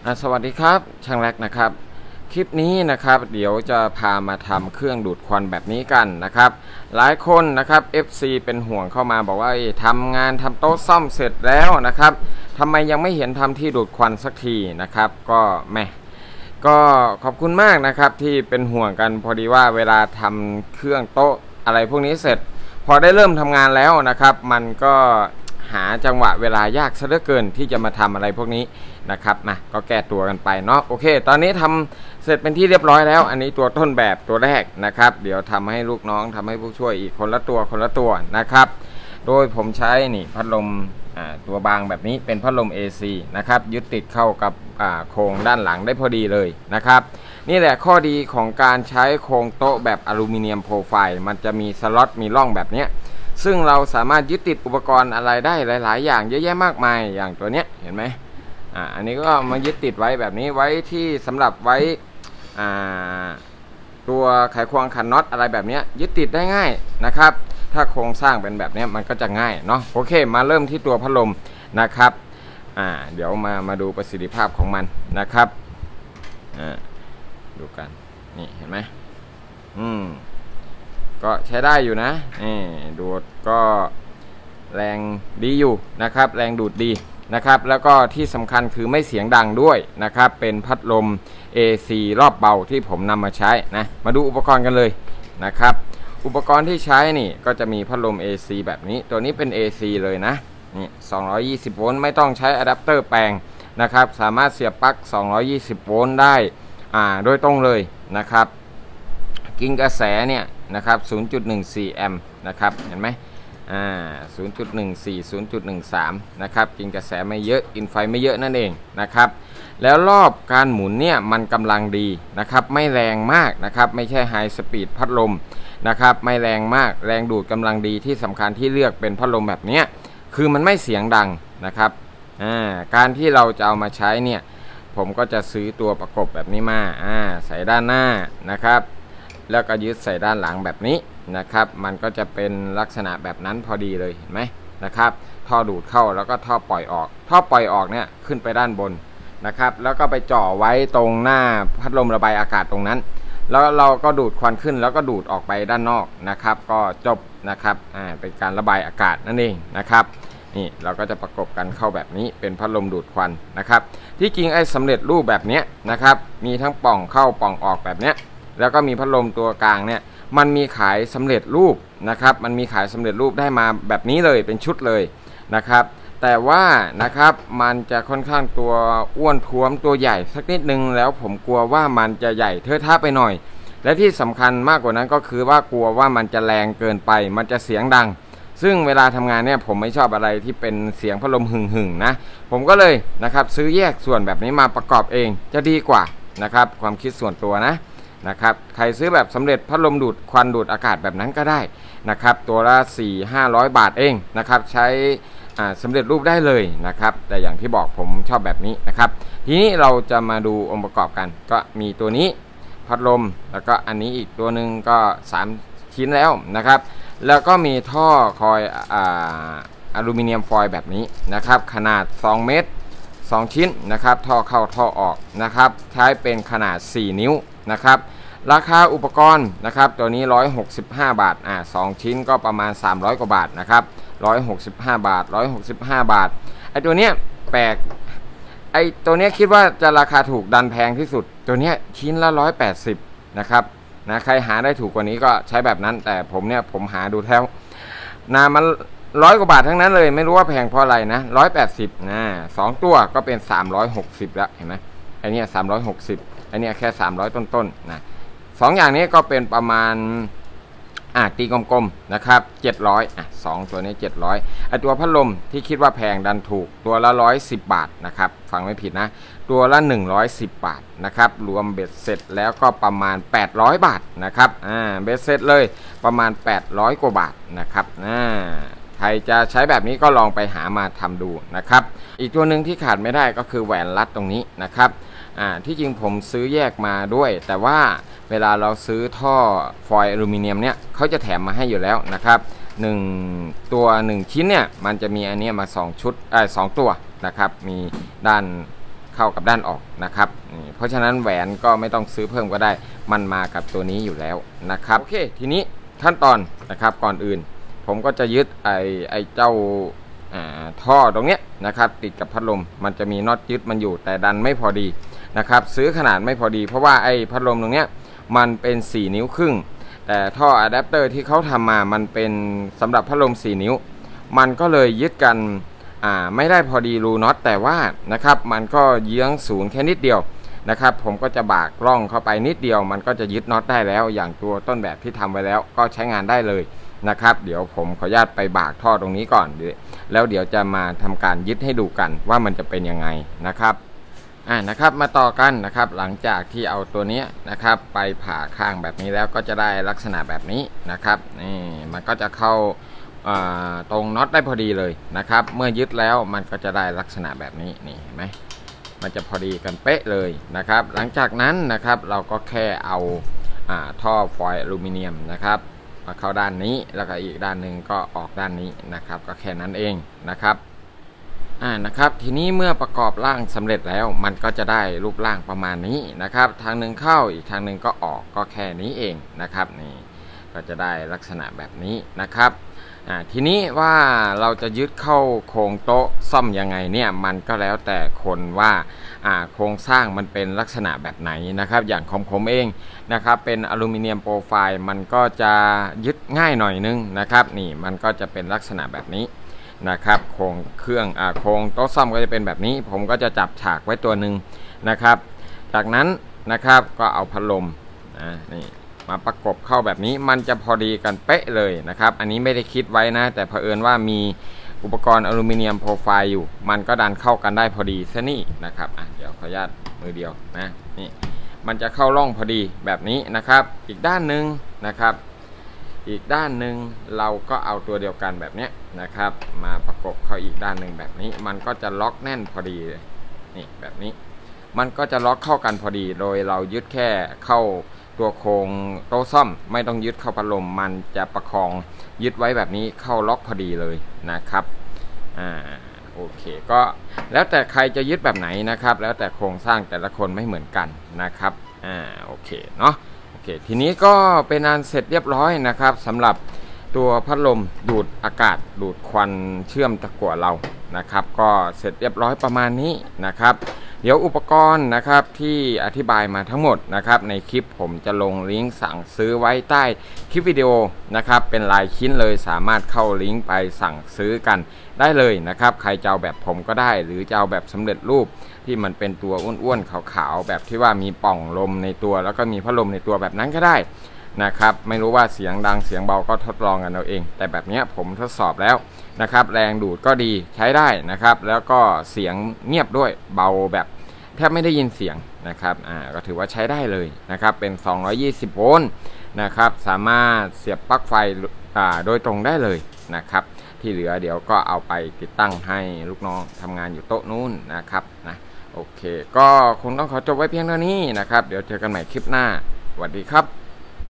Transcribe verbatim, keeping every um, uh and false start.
สวัสดีครับช่างแรกนะครับคลิปนี้นะครับเดี๋ยวจะพามาทำเครื่องดูดควันแบบนี้กันนะครับหลายคนนะครับ เอฟ ซี เป็นห่วงเข้ามาบอกว่าทำงานทำโต๊ะซ่อมเสร็จแล้วนะครับทำไมยังไม่เห็นทำที่ดูดควันสักทีนะครับก็แม่ก็ขอบคุณมากนะครับที่เป็นห่วงกันพอดีว่าเวลาทำเครื่องโต๊ะอะไรพวกนี้เสร็จพอได้เริ่มทำงานแล้วนะครับมันก็หาจังหวะเวลายากซะเหลือเกินที่จะมาทำอะไรพวกนี้นะครับนะก็แก้ตัวกันไปเนาะโอเคตอนนี้ทำเสร็จเป็นที่เรียบร้อยแล้วอันนี้ตัวต้นแบบตัวแรกนะครับเดี๋ยวทำให้ลูกน้องทำให้ผู้ช่วยอีกคนละตัวคนละตัวนะครับโดยผมใช้นี่พัดลมตัวบางแบบนี้เป็นพัดลม เอ ซี นะครับยึดติดเข้ากับโครงด้านหลังได้พอดีเลยนะครับนี่แหละข้อดีของการใช้โครงโต๊ะแบบอลูมิเนียมโปรไฟล์มันจะมีสล็อตมีร่องแบบนี้ซึ่งเราสามารถยึดติดอุปกรณ์อะไรได้หลายๆอย่างเยอะแยะมากมายอย่างตัวเนี้ยเห็นไหมอ่าอันนี้ก็มายึดติดไว้แบบนี้ไว้ที่สำหรับไว้อ่าตัวไขควงขันน็อตอะไรแบบนี้ยึดติดได้ง่ายนะครับถ้าโครงสร้างเป็นแบบนี้มันก็จะง่ายเนาะโอเคมาเริ่มที่ตัวพัดลมนะครับอ่าเดี๋ยวมามาดูประสิทธิภาพของมันนะครับอ่าดูกันนี่เห็นไหมอืมก็ใช้ได้อยู่นะนี่ดูดก็แรงดีอยู่นะครับแรงดูดดีนะครับแล้วก็ที่สำคัญคือไม่เสียงดังด้วยนะครับเป็นพัดลม เอ ซี รอบเบาที่ผมนำมาใช้นะมาดูอุปกรณ์กันเลยนะครับอุปกรณ์ที่ใช้นี่ก็จะมีพัดลม เอ ซี แบบนี้ตัวนี้เป็น เอ ซี เลยนะนี่สองร้อยยี่สิบโวลต์ไม่ต้องใช้อะแดปเตอร์แปลงนะครับสามารถเสียบปลั๊กสองร้อยยี่สิบโวลต์ได้อ่าโดยตรงเลยนะครับกินกระแสเนี่ยนะครับ ศูนย์จุดหนึ่งสี่ แอมป์นะครับเห็นไหมอ่า ศูนย์จุดหนึ่งสี่ ศูนย์จุดหนึ่งสาม นะครับกินกระแสไม่เยอะกินไฟไม่เยอะนั่นเองนะครับแล้วรอบการหมุนเนี่ยมันกำลังดีนะครับไม่แรงมากนะครับไม่ใช่ไฮสปีดพัดลมนะครับไม่แรงมากแรงดูดกำลังดีที่สำคัญที่เลือกเป็นพัดลมแบบนี้คือมันไม่เสียงดังนะครับอ่าการที่เราจะเอามาใช้เนี่ยผมก็จะซื้อตัวประกบแบบนี้มาอ่าใส่ด้านหน้านะครับแล้วก็ยึดใส่ด้านหลังแบบนี้นะครับมันก็จะเป็นลักษณะแบบนั้นพอดีเลยเห็นไหมนะครับท่อดูดเข้าแล้วก็ท่อปล่อยออกท่อปล่อยออกเนี่ยขึ้นไปด้านบนนะครับแล้วก็ไปจ่อไว้ตรงหน้าพัดลมระบายอากาศตรงนั้นแล้วเราก็ดูดควันขึ้นแล้วก็ดูดออกไปด้านนอกนะครับก็จบนะครับอ่าเป็นการระบายอากาศนั่นเองนะครับนี่เราก็จะประกบกันเข้าแบบนี้เป็นพัดลมดูดควันนะครับที่จริงไอ้สำเร็จรูปแบบนี้นะครับมีทั้งป่องเข้าป่องออกแบบนี้แล้วก็มีพัดลมตัวกลางเนี่ยมันมีขายสำเร็จรูปนะครับมันมีขายสำเร็จรูปได้มาแบบนี้เลยเป็นชุดเลยนะครับแต่ว่านะครับมันจะค่อนข้างตัวอ้วนท้วมตัวใหญ่สักนิดนึงแล้วผมกลัวว่ามันจะใหญ่เทอะทะไปหน่อยและที่สำคัญมากกว่านั้นก็คือว่ากลัวว่ามันจะแรงเกินไปมันจะเสียงดังซึ่งเวลาทำงานเนี่ยผมไม่ชอบอะไรที่เป็นเสียงพัดลมหึ่งๆนะผมก็เลยนะครับซื้อแยกส่วนแบบนี้มาประกอบเองจะดีกว่านะครับความคิดส่วนตัวนะนะครับใครซื้อแบบสำเร็จพัดลมดูดควันดูดอากาศแบบนั้นก็ได้นะครับตัวละ สี่ถึงห้าร้อย บาทเองนะครับใช้สำเร็จรูปได้เลยนะครับแต่อย่างที่บอกผมชอบแบบนี้นะครับทีนี้เราจะมาดูองค์ประกอบกันก็มีตัวนี้พัดลมแล้วก็อันนี้อีกตัวหนึ่งก็สามชิ้นแล้วนะครับแล้วก็มีท่อคอยอ่าอลูมิเนียมฟอยล์แบบนี้นะครับขนาดสองเมตรสองชิ้นนะครับท่อเข้าท่อออกนะครับใช้เป็นขนาดสี่นิ้วนะครับราคาอุปกรณ์นะครับตัวนี้หนึ่งร้อยหกสิบห้าบาทอ่าสองชิ้นก็ประมาณสามร้อยกว่าบาทนะครับหนึ่งร้อยหกสิบห้าบาทหนึ่งร้อยหกสิบห้าบาทไอตัวเนี้ยแปลกไอตัวเนี้ยคิดว่าจะราคาถูกดันแพงที่สุดตัวเนี้ยชิ้นละหนึ่งร้อยแปดสิบนะครับนะใครหาได้ถูกกว่านี้ก็ใช้แบบนั้นแต่ผมเนี่ยผมหาดูแล้วนะมันร้อยกว่าบาททั้งนั้นเลยไม่รู้ว่าแพงเพราะอะไรนะหนึ่งร้อยแปดสิบนะสองตัวก็เป็นสามร้อยหกสิบแล้วเห็นไหมไอเนี้ยสามร้อยหกสิบอันนี้แค่สามร้อยต้นๆนะสองอย่างนี้ก็เป็นประมาณอ่ะตีกลมๆนะครับเจ็ดร้อยอ่ะสองตัวนี้เจ็ดร้อยไอตัวพัดลมที่คิดว่าแพงดันถูกตัวละหนึ่งร้อยสิบบาทนะครับฟังไม่ผิดนะตัวละหนึ่งร้อยสิบบาทนะครับรวมเบ็ดเสร็จแล้วก็ประมาณแปดร้อยบาทนะครับอ่าเบ็ดเสร็จเลยประมาณแปดร้อยกว่าบาทนะครับอ่าใครจะใช้แบบนี้ก็ลองไปหามาทำดูนะครับอีกตัวหนึ่งที่ขาดไม่ได้ก็คือแหวนรัดตรงนี้นะครับอ่าที่จริงผมซื้อแยกมาด้วยแต่ว่าเวลาเราซื้อท่อฟอยล์อลูมิเนียมเนี่ยเขาจะแถมมาให้อยู่แล้วนะครับหนึ่งตัวหนึ่งชิ้นเนี่ยมันจะมีอันนี้มาสองชุดเอ่อสองตัวนะครับมีด้านเข้ากับด้านออกนะครับเพราะฉะนั้นแหวนก็ไม่ต้องซื้อเพิ่มก็ได้มันมากับตัวนี้อยู่แล้วนะครับโอเคทีนี้ขั้นตอนนะครับก่อนอื่นผมก็จะยึดไอไอเจ้าท่อตรงเนี้ยนะครับติดกับพัดลมมันจะมีน็อตยึดมันอยู่แต่ดันไม่พอดีนะครับซื้อขนาดไม่พอดีเพราะว่าไอพัดลมตรงเนี้ยมันเป็นสี่นิ้วครึ่งแต่ท่ออะแดปเตอร์ที่เขาทำมามันเป็นสำหรับพัดลมสี่นิ้วมันก็เลยยึดกันอ่าไม่ได้พอดีรูน็อตแต่ว่านะครับมันก็เยื้องศูนย์แค่นิดเดียวนะครับผมก็จะบากล่องเข้าไปนิดเดียวมันก็จะยึดน็อตได้แล้วอย่างตัวต้นแบบที่ทำไว้แล้วก็ใช้งานได้เลยนะครับเดี๋ยวผมขออนุญาตไปบากท่อตรงนี้ก่อนแล้วเดี๋ยวจะมาทำการยึดให้ดูกันว่ามันจะเป็นยังไงนะครับอ่านะครับมาต่อกันนะครับหลังจากที่เอาตัวนี้นะครับไปผ่าข้างแบบนี้แล้วก็จะได้ลักษณะแบบนี้นะครับนี่มันก็จะเข้าตรงน็อตได้พอดีเลยนะครับเมื่อยึดแล้วมันก็จะได้ลักษณะแบบนี้นี่เห็นไหมมันจะพอดีกันเป๊ะเลยนะครับหลังจากนั้นนะครับเราก็แค่เอาท่อฟอยล์อลูมิเนียมนะครับมาเข้าด้านนี้แล้วก็อีกด้านหนึ่งก็ออกด้านนี้นะครับก็แค่นั้นเองนะครับอ่านะครับทีนี้เมื่อประกอบร่างสำเร็จแล้วมันก็จะได้รูปร่างประมาณนี้นะครับทางหนึ่งเข้าอีกทางหนึ่งก็ออกก็แค่นี้เองนะครับนี่ก็จะได้ลักษณะแบบนี้นะครับอ่าทีนี้ว่าเราจะยึดเข้าโครงโต๊ะซ่อมยังไงเนี่ยมันก็แล้วแต่คนว่าอ่าโครงสร้างมันเป็นลักษณะแบบไหนนะครับอย่างของผมเองนะครับเป็นอลูมิเนียมโปรไฟล์มันก็จะยึดง่ายหน่อยนึงนะครับนี่มันก็จะเป็นลักษณะแบบนี้นะครับโครงเครื่องอ่าโครงโต๊ะซ่อมก็จะเป็นแบบนี้ผมก็จะจับฉากไว้ตัวหนึ่งนะครับจากนั้นนะครับก็เอาพัดลมนะนี่มาประกบเข้าแบบนี้มันจะพอดีกันเป๊ะเลยนะครับอันนี้ไม่ได้คิดไว้นะแต่เผอิญว่ามีอุปกรณ์อลูมิเนียมโปรไฟล์อยู่มันก็ดันเข้ากันได้พอดีซะนี่นะครับอ่ะเดี๋ยวขออนุญาตมือเดียวนะนี่มันจะเข้าร่องพอดีแบบนี้นะครับอีกด้านหนึ่งนะครับอีกด้านหนึ่งเราก็เอาตัวเดียวกันแบบนี้นะครับมาประกบเข้าอีกด้านหนึ่งแบบนี้มันก็จะล็อกแน่นพอดีเลยนี่แบบนี้มันก็จะล็อกเข้ากันพอดีโดยเรายึดแค่เข้าตัวโครงโต๊ะซ่อมไม่ต้องยึดเข้าพัดลมมันจะประคองยึดไว้แบบนี้เข้าล็อกพอดีเลยนะครับอ่าโอเคก็แล้วแต่ใครจะยึดแบบไหนนะครับแล้วแต่โครงสร้างแต่ละคนไม่เหมือนกันนะครับอ่าโอเคเนาะโอเคทีนี้ก็เป็นอันเสร็จเรียบร้อยนะครับสำหรับตัวพัดลมดูดอากาศดูดควันเชื่อมตะกั่วเรานะครับก็เสร็จเรียบร้อยประมาณนี้นะครับเดี๋ยวอุปกรณ์นะครับที่อธิบายมาทั้งหมดนะครับในคลิปผมจะลงลิงก์สั่งซื้อไว้ใต้คลิปวิดีโอนะครับเป็นรายชิ้นเลยสามารถเข้าลิงก์ไปสั่งซื้อกันได้เลยนะครับใครจะเอาแบบผมก็ได้หรือจะเอาแบบสำเร็จรูปที่มันเป็นตัวอ้วนๆขาวๆแบบที่ว่ามีป่องลมในตัวแล้วก็มีพัดลมในตัวแบบนั้นก็ได้นะครับไม่รู้ว่าเสียงดังเสียงเบาก็ทดลองกันเอาเองแต่แบบนี้ผมทดสอบแล้วนะครับแรงดูดก็ดีใช้ได้นะครับแล้วก็เสียงเงียบด้วยเบาแบบแทบไม่ได้ยินเสียงนะครับอ่าก็ถือว่าใช้ได้เลยนะครับเป็นสองร้อยยี่สิบโวลต์นะครับสามารถเสียบปลั๊กไฟอ่าโดยตรงได้เลยนะครับที่เหลือเดี๋ยวก็เอาไปติดตั้งให้ลูกน้องทำงานอยู่โต๊ะนู้นนะครับนะโอเคก็คงต้องขอจบไว้เพียงเท่านี้นะครับเดี๋ยวเจอกันใหม่คลิปหน้าสวัสดีครับ